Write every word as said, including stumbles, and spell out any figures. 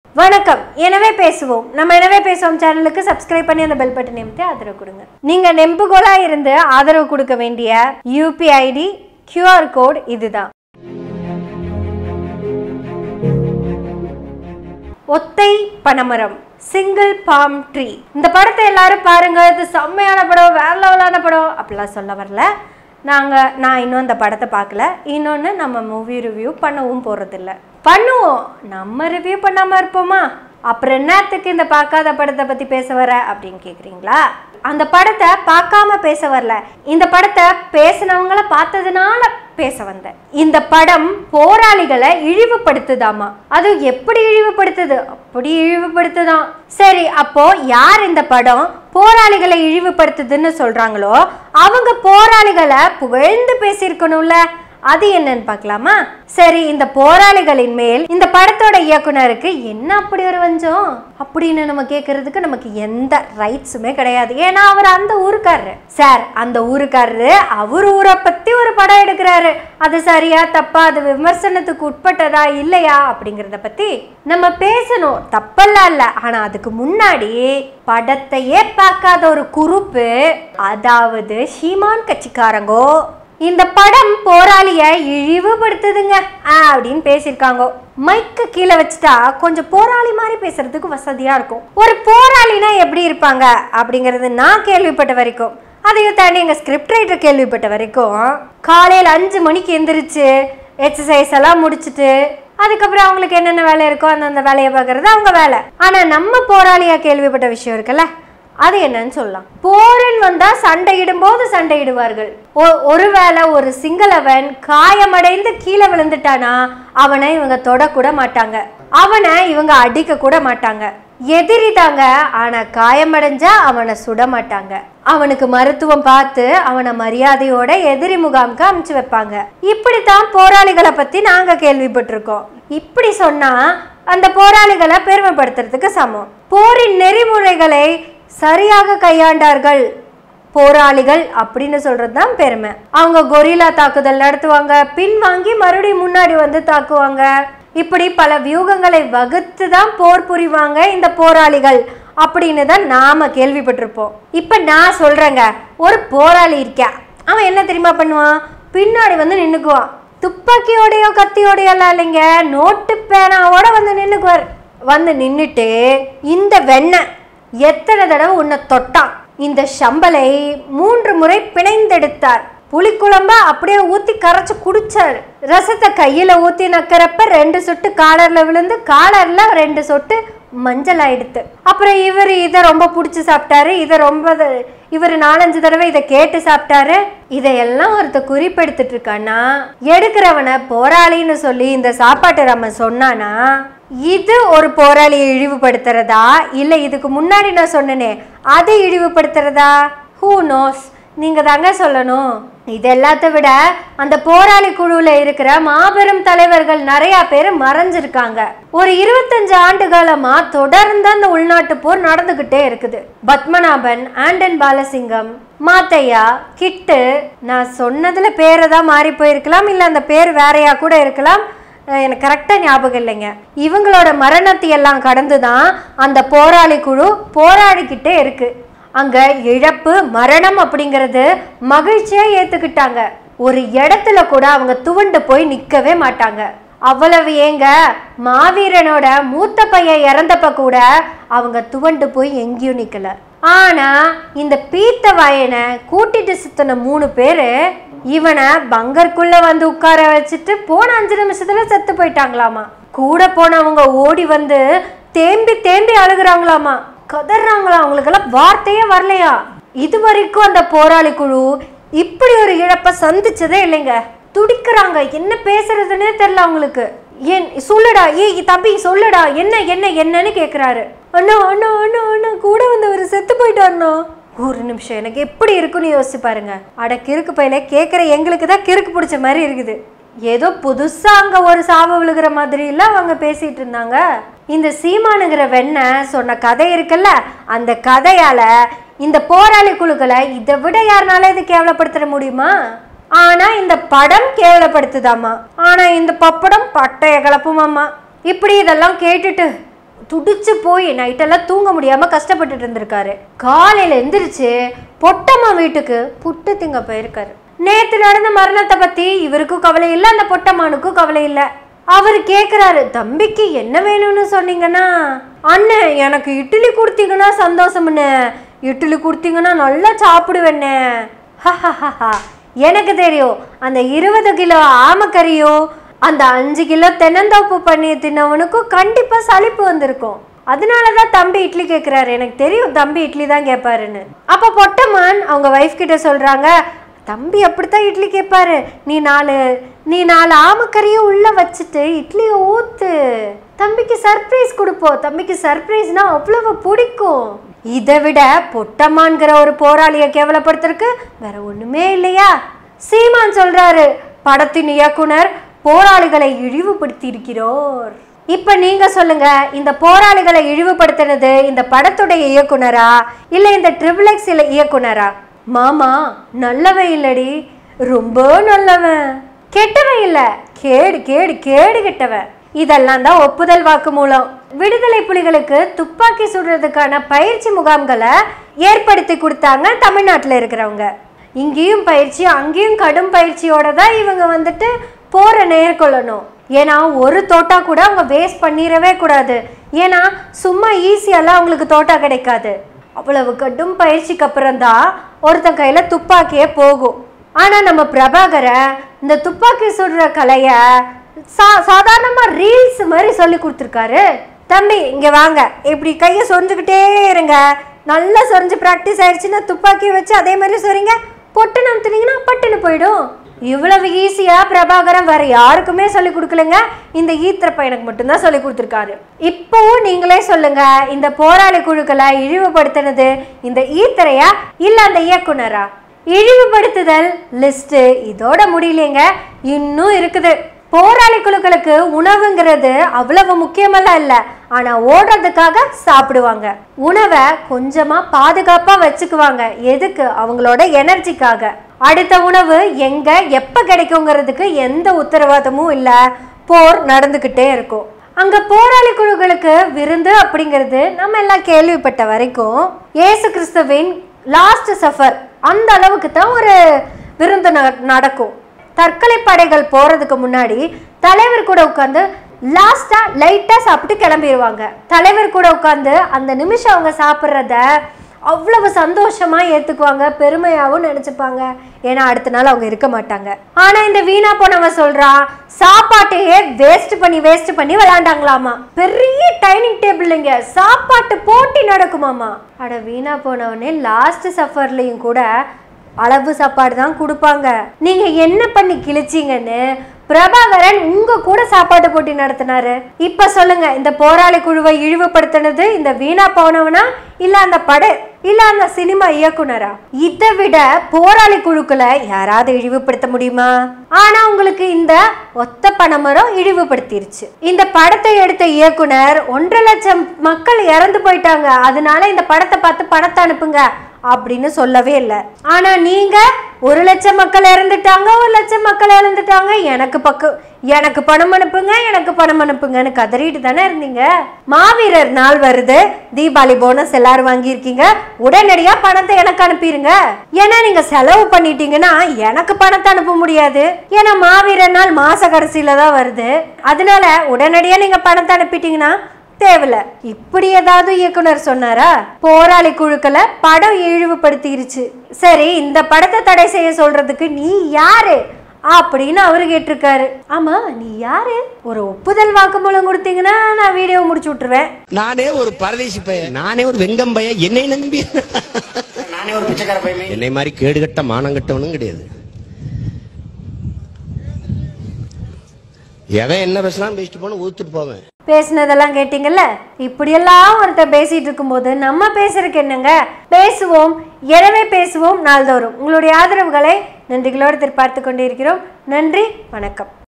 வணக்கம். எனவே பேசுவோம். நம்ம எனவே பேசுவோம் சேனலுக்கு சப்ஸ்கிரைப் பண்ணி அந்த பெல் பட்டனை அமுத்தி ஆதரவு கொடுங்க. நீங்க நெம்புகோலா இருந்து ஆதரவு கொடுக்க வேண்டிய யூபிஐ ஐடி கியூஆர் கோட் இதுதான். ஒத்தை பனைமரம், சிங்கிள் பாம் ட்ரீ. இந்த படத்தை எல்லாரும் பாருங்க, இது செம்மையான படம், வேற லெவலான படம் அப்படிலாம் சொல்ல வரல. நாங்கள் நான் இன்னும் அந்த படத்தை பார்க்கல. இன்னொன்று நம்ம மூவி ரிவ்யூ பண்ணவும் போகிறதில்ல. பண்ணுவோம், நம்ம ரிவ்யூ பண்ணாமல் இருப்போமா? அப்புறம் என்னத்துக்கு இந்த பார்க்காத படத்தை பற்றி பேச வர அப்படின்னு கேட்குறீங்களா? அந்த படத்தை பார்க்காம பேச வரல, இந்த படத்தை பேசினவங்கள பார்த்ததுனால பேச வந்தேன். இந்த படம் போராளிகளை இழிவுபடுத்துதாமா. அது எப்படி இழிவுபடுத்துது? அப்படி இழிவுபடுத்துதான். சரி, அப்போ யார் இந்த படம் போராளிகளை இழிவுபடுத்துதுன்னு சொல்றாங்களோ அவங்க போராளிகளை புகழ்ந்து பேசியிருக்கணும்ல. அது என்னன்னு பார்க்கலாமா? சரி, இந்த போராளிகளின் மேல் இந்த படத்தோட இயக்குனருக்கு என்ன அப்படி ஒரு வஞ்சம் அப்படின்னு நம்ம கேட்கறதுக்கு நமக்கு எந்த ரைட்ஸுமே கிடையாது. ஏன்னா அவர் அந்த ஊருக்காரரு. சார், அந்த ஊருக்காரரு அவர் ஊரை பத்தி ஒரு படம் எடுக்கிறாரு. அது சரியா தப்பா, அது விமர்சனத்துக்கு உட்பட்டதா இல்லையா அப்படிங்கிறத பத்தி நம்ம பேசணும், தப்பெல்லாம் இல்லை. ஆனா அதுக்கு முன்னாடி படத்தையே பார்க்காத ஒரு குரூப்பு, அதாவது ஷீமான் கட்சிக்காரங்கோ இந்த படம் போராளிய இழிவுபடுத்துதுங்க அப்படின்னு பேசியிருக்காங்க. மைக்கு கீழே வச்சுட்டா கொஞ்சம் போராளி மாதிரி பேசுறதுக்கு வசதியா இருக்கும். ஒரு போராளினா எப்படி இருப்பாங்க அப்படிங்கறது நான் கேள்விப்பட்ட வரைக்கும், அதையும் தாண்டி எங்க ஸ்கிரிப்ட் ரைட்டர் கேள்விப்பட்ட வரைக்கும், காலையில் அஞ்சு மணிக்கு எந்திரிச்சு எக்ஸசைஸ் எல்லாம் முடிச்சுட்டு அதுக்கப்புறம் அவங்களுக்கு என்னென்ன வேலை இருக்கோ அந்தந்த வேலையை பார்க்கறது அவங்க வேலை. ஆனா நம்ம போராளியா கேள்விப்பட்ட விஷயம் இருக்குல்ல, அது என்னன்னு சொல்லலாம். போரின் வந்தா சண்டையிடும் போது சண்டையிடுவார்கள். ஒருவேளை ஒரு சிங்களவன் காயமடைந்து கீழே விழுந்துட்டானா அவனை இவங்க தொடக்கூட மாட்டாங்க, அவனை இவங்க அடிக்க கூட மாட்டாங்க. எதிரி தாங்க, ஆனா காயமடைஞ்சா அவனை சுட மாட்டாங்க. அவனுக்கு மருத்துவம் பார்த்து அவனை மரியாதையோட எதிரி முகாமுக்கு அமுச்சு வைப்பாங்க. இப்படித்தான் போராளிகளை பத்தி நாங்க கேள்விப்பட்டிருக்கோம். இப்படி சொன்னா அந்த போராளிகளை பெருமைப்படுத்துறதுக்கு சமம். போரின் நெறிமுறைகளை சரியாக கையாண்டார்கள் போராளிகள் அப்படின்னு சொல்றது தான் பெருமை. அவங்க கொரில்லா தாக்குதல் நடத்துவாங்க, பின்வாங்கி மறுபடியும் முன்னாடி வந்து தாக்குவாங்க. இப்படி பல வியூகங்களை வகுத்து தான் போர் புரிவாங்க இந்த போராளிகள் அப்படின்னு தான் நாம கேள்விப்பட்டிருப்போம். இப்ப நான் சொல்றேங்க, ஒரு போராளி இருக்க, அவன் என்ன தெரியுமா பண்ணுவான்? பின்னாடி வந்து நின்னுக்குவான். துப்பாக்கியோடையோ கத்தியோடையோ எல்லாம் இல்லைங்க, நோட்டு பேனாவோட வந்து நின்னுக்குவார். வந்து நின்றுட்டு இந்த வெண்ணெய் எத்தனை தடவை உன்னை தொட்டான், இந்த சம்பலை மூன்று முறை பிணைந்தெடுத்தார், புளிக்குழம்ப அப்படியே ஊத்தி கரைச்சு குடிச்சாரு, ரசத்தை கையில ஊத்தி நக்கிறப்ப ரெண்டு சொட்டு காலர்ல விழுந்து காலர்ல ரெண்டு சொட்டு மஞ்சள் ஆயிடுத்து. அப்புறம் இவர் இதை ரொம்ப பிடிச்சி சாப்பிட்டாரு, இதை ரொம்ப இவர் நாலஞ்சு தடவை இதை கேட்டு சாப்பிட்டாரு. இதையெல்லாம் ஒருத்த குறிப்பெடுத்துட்டு இருக்கான்னா எடுக்கிறவனை போராளின்னு சொல்லி இந்த சாப்பாட்டை நம்ம சொன்னானா இது ஒரு போராளியை இழிவுபடுத்துறதா இல்லை இதுக்கு முன்னாடி நான் சொன்னனே அது இழிவுபடுத்துறதா? ஹூ நோஸ், நீங்க தாங்க சொல்லணும். இது எல்லாத்த விட அந்த போராளி குழுல இருக்கிற மாபெரும் தலைவர்கள் நிறைய பேர் மறைஞ்சிருக்காங்க. ஒரு இருபத்தஞ்சு ஆண்டு காலமா தொடர்ந்து அந்த உள்நாட்டு போர் நடந்துகிட்டே இருக்குது. பத்மநாபன், ஆண்டன் பாலசிங்கம், மாத்தையா, கிட்டு, நான் சொன்னதுல பேரை தான் மாறி போயிருக்கலாம், இல்லை அந்த பேர் வேறையா கூட இருக்கலாம், எனக்கு கரெக்டாக ஞாபகம் இல்லைங்க. இவங்களோட மரணத்தை எல்லாம் கடந்து தான் அந்த போராளி குழு போராடிக்கிட்டே இருக்கு. அங்க இழப்பு மரணம் அப்படிங்கிறது மகிழ்ச்சியா ஏத்துக்கிட்டாங்க. ஒரு இடத்துல கூட அவங்க துவண்டு போய் நிற்கவே மாட்டாங்க. அவ்வளவு ஏங்க, மாவீரனோட மூத்த பையன் இறந்தப்ப கூட அவங்க துவண்டு போய் எங்கேயும் நிக்கல. ஆனா இந்த பீத்த வயனை கூட்டிட்டு சுத்தின மூணு பேரு இவனை பங்கருக்குள்ள வந்து உட்கார வச்சுட்டு போன அஞ்சு நிமிஷத்துல செத்து போயிட்டாங்களாமா. கூட போனவங்க ஓடி வந்து தேம்பி தேம்பி அழுகுறாங்களாமா, கதறாங்களா, அவங்களுக்கெல்லாம் வார்த்தையே வரலையா. இது வரைக்கும் அந்த போராளி குழு இப்படி ஒரு இழப்பை சந்திச்சதே இல்லைங்க. துடிக்கிறாங்க, என்ன பேசுறதுன்னே தெரியல அவங்களுக்கு. ஏன் சொல்லுடா, ஏ தம்பி சொல்லுடா, என்ன என்ன என்னன்னு கேட்குறாரு. அண்ணா அண்ணா அண்ணா அண்ணா கூட வந்தவர் செத்து போயிட்டாருண்ணா. ஒரு நிமிஷம், எனக்கு எப்படி இருக்குன்னு யோசிச்சு பாருங்க. அட கிறுக்கு பையில கேட்குற எங்களுக்கு தான் கிறுக்கு பிடிச்ச மாதிரி இருக்குது. ஏதோ புதுசா அங்க ஒரு சாவு விழுகிற மாதிரி இல்ல அவங்க பேசிட்டு இருந்தாங்க. இந்த சீமானுங்கிற வெண்ண சொன்ன கதை இருக்குல்ல, அந்த கதையால இந்த போராளி குழுக்களை இதை விட யாருனால இது கேவலப்படுத்த முடியுமா? ஆனா இந்த படம் கேவலப்படுத்துதாமா. ஆனா இந்த பப்படம் பட்டைய கலப்புமாமா. இப்படி இதெல்லாம் கேட்டுட்டு துடிச்சு போய் நைட்டெல்லாம் தூங்க முடியாம கஷ்டப்பட்டுட்டு இருந்திருக்காரு. காலையில எந்திரிச்சு பொட்டம்மா வீட்டுக்கு புட்டு திங்க போயிருக்காரு. நேத்து நடந்த மரணத்தை பத்தி இவருக்கும் கவலை இல்லை, அந்த பொட்டம்மானுக்கும் கவலை இல்லை. அவர் கேக்குறாரு, தம்பிக்கு என்ன வேணும்னு சொன்னீங்கன்னா, அண்ணன் எனக்கு இட்லி கொடுத்தீங்கன்னா சந்தோஷம்னு, இட்லி கொடுத்தீங்கன்னா நல்லா சாப்பிடுவேண்ணே. எனக்கு தெரியும் அந்த இருபது கிலோ ஆமக்கறியும் அந்த அஞ்சு கிலோ தென்னந்தோப்பு பண்ணி தின்னவனுக்கும் கண்டிப்பா சலிப்பு வந்திருக்கும். அதனாலதான் தம்பி இட்லி கேட்கிறாரு. எனக்கு தெரியும் தம்பி இட்லி தான் கேட்பாருன்னு. அப்ப பொட்டம்மான் அவங்க வைஃப் கிட்ட சொல்றாங்க, தம்பி அப்படித்தான் இட்லி கேட்பாரு, நீ நாலு நீ நாலு ஆமக்கறியும் உள்ள வச்சுட்டு இட்லியை ஊத்து, தம்பிக்கு சர்ப்ரைஸ் கொடுப்போம், தம்பிக்கு சர்ப்ரைஸ்னா அவ்வளவு பிடிக்கும். இதை விட பொட்டம்மான்கிற ஒரு போராளியை கேவலப்படுத்துறதுக்கு வேற ஒண்ணுமே இல்லையா? சீமான் சொல்றாரு, படத்தின் இயக்குனர் போராளிகளை இழிவுபடுத்தி இருக்கிறோர். இப்ப நீங்க சொல்லுங்க, இந்த போராளிகளை இழிவுபடுத்தினது இந்த படத்துடைய இயக்குனரா இல்ல இந்த ட்ரிபிள் எக்ஸ் இயக்குனரா? மாமா நல்லவன் இல்லடி, ரொம்ப நல்லவன், கெட்டவன் இல்ல, கேடு கேடு கேடு கெட்டவன். இதெல்லாம் தான் ஒப்புதல் வாக்கு மூலம். விடுதலை புலிகளுக்கு துப்பாக்கி சுடுறதுக்கான பயிற்சி முகாம்களை ஏற்படுத்தி கொடுத்தாங்க தமிழ்நாட்டில் இருக்கிறவங்க. இங்கேயும் பயிற்சி அங்கேயும் கடும் பயிற்சியோட தான் இவங்க வந்துட்டு போற நேர்கொள்ளணும். ஏன்னா ஒரு தோட்டா கூட அவங்க வேஸ்ட் பண்ணிடவே கூடாது. ஏன்னா சும்மா ஈஸியெல்லாம் அவங்களுக்கு தோட்டா கிடைக்காது. அவ்வளவு கடும் பயிற்சிக்கு அப்புறம் தான் ஒருத்தன் கையில துப்பாக்கியே போகும். ஆனா நம்ம பிரபாகரை இந்த துப்பாக்கி சுடுற கலைய சா சாதாரணமா ரீல்ஸ் மாதிரி சொல்லி கொடுத்துருக்காரு. தம்பி இங்க வாங்க, இப்படி கையை சொரிஞ்சுக்கிட்டே இருங்க, நல்லா சொரிஞ்சு ப்ராக்டிஸ் ஆயிடுச்சுன்னா துப்பாக்கியை வச்சு அதே மாதிரி சொறீங்க, பொட்டு நம்புனீங்கன்னா பட்டுன்னு போயிடும். இவ்வளவு ஈஸியா பிரபாகரன் வேற யாருக்குமே சொல்லி கொடுக்கலங்க, இந்த ஈத்திர பையனுக்கு மட்டும்தான் சொல்லி கொடுத்துருக்காரு. இப்பவும் நீங்களே சொல்லுங்க, இந்த போராளி குழுக்களை இழிவுபடுத்தினது இந்த ஈத்திரையா இல்ல அந்த இயக்குனரா? இழிவுபடுத்துதல் லிஸ்ட் இதோட முடியலைங்க, இன்னும் இருக்குது. போராளி குழுக்களுக்கு உணவுங்கிறது அவ்வளவு முக்கியமெல்லாம் இல்லை, ஆனா ஓடுறதுக்காக சாப்பிடுவாங்க. உணவை கொஞ்சமா பாதுகாப்பா வச்சுக்குவாங்க. எதுக்கு? அவங்களோட எனர்ஜிக்காக. அடுத்த உணவு எங்க எப்ப கிடைக்குங்கிறதுக்கு எந்த உத்தரவாதமும் இல்லை. போர் நடந்துகிட்டே இருக்கும். அங்க போராளி குழுக்களுக்கு விருந்து அப்படிங்கிறது நம்ம எல்லாம் கேள்விப்பட்ட வரைக்கும் இயேசு கிறிஸ்துவின் லாஸ்ட் சஃபர் அந்த அளவுக்கு தான் ஒரு விருந்து நடக்கும். தற்கொலை படைகள் போறதுக்கு முன்னாடி தலைவர் கூட உட்காந்து லாஸ்டா லைட்டா சாப்பிட்டு கிளம்பிடுவாங்க. தலைவர் கூட உட்காந்து அந்த நிமிஷம் அவங்க சாப்பிட்றத அவ்வளவு சந்தோஷமா ஏத்துக்குவாங்க, பெருமையாவும் நினைச்சுப்பாங்க. ஏன்னா அடுத்த நாள் அவங்க இருக்க மாட்டாங்க. ஆனா இந்த வீணா போனவன் சொல்றான், சாப்பாட்டையே வேஸ்ட் பண்ணி வேஸ்ட் பண்ணி விளையாண்டாங்களாமா. பெரிய டைனிங் டேபிள்ங்க சாப்பாட்டு போட்டி நடக்குமாமா. அட வீணா போனவனே லாஸ்ட் சஃபர்லயும் கூட அளவு சாப்பாடு தான் கொடுப்பாங்க. நீங்க என்ன பண்ணி கிழிச்சிங்கன்னு பிரபாகரன் உங்க கூட சாப்பாட்டு போட்டி நடத்தினாரு. இப்ப சொல்லுங்க, இந்த போராளி குழுவை இழிவுபடுத்தினது இந்த வீணா போனவனா இல்ல அந்த பட இல்ல அந்த சினிமா இயக்குனரா? இதை விட போராளி குழுக்களை யாராவது இழிவுபடுத்த முடியுமா? ஆனா உங்களுக்கு இந்த ஒத்த பனைமரம் இழிவுபடுத்திருச்சு. இந்த படத்தை எடுத்த இயக்குனர் ஒன்றரை லட்சம் மக்கள் இறந்து போயிட்டாங்க, அதனால இந்த படத்தை பார்த்து பணத்தை அனுப்புங்க அப்படின்னு சொல்லவே இல்லை. ஆனா நீங்க ஒரு லட்சம் மக்கள் இறந்துட்டாங்க, ஒரு லட்சம் மக்கள் இறந்துட்டாங்க, எனக்கு பக்கம் எனக்கு பணம் அனுப்புங்க, எனக்கு பணம் அனுப்புங்கன்னு கதறிட்டு தானே இருந்தீங்க. மாவீரர் நாள் வருது, தீபாவளி போனஸ் எல்லாரும் வாங்கியிருக்கீங்க, உடனடியா பணத்தை எனக்கு அனுப்பிடுங்க. ஏன்னா நீங்க செலவு பண்ணிட்டீங்கன்னா எனக்கு பணத்தை அனுப்ப முடியாது. ஏன்னா மாவீரர் நாள் மாச கடைசியில தான் வருது. அதனால உடனடியா நீங்க பணத்தை அனுப்பிட்டீங்கன்னா தேவையில்ல. இப்படி ஏதாவது இயக்குனர் சொன்னாரா? போராளி குழுக்களை படம் இழிவுபடுத்திருச்சு. சரி, இந்த படத்தை தடை செய்ய சொல்றதுக்கு நீ யாரு அப்படின்னு அவரு கேட்டிருக்காரு. ஆமா, நீ யாரு? ஒரு ஒப்புதல் வாக்குமூலம் கொடுத்தீங்கன்னா நான் வீடியோ முடிச்சு விட்டுருவேன். நானே ஒரு பரதேசி பையன், நானே ஒரு வெங்கம் பையன், என்னை நம்பி நானே ஒரு பிச்சைக்கார பையன். என்னை மாதிரி கேடுகட்ட மானங்கட்டவனும் கிடையாது. எவன் என்ன பேசலாம் பேசிட்டு போன ஊத்துட்டு போவேன். பேசினதெல்லாம் கேட்டீங்கல்ல. இப்படியெல்லாம் ஒருத்தர் பேசிட்டு இருக்கும்போது நம்ம பேசுறதுக்கு என்னங்க? பேசுவோம், எனவே பேசுவோம் நாள்தோறும். உங்களுடைய ஆதரவுகளை நன்றிகளோடு எதிர்பார்த்து கொண்டிருக்கிறோம். நன்றி, வணக்கம்.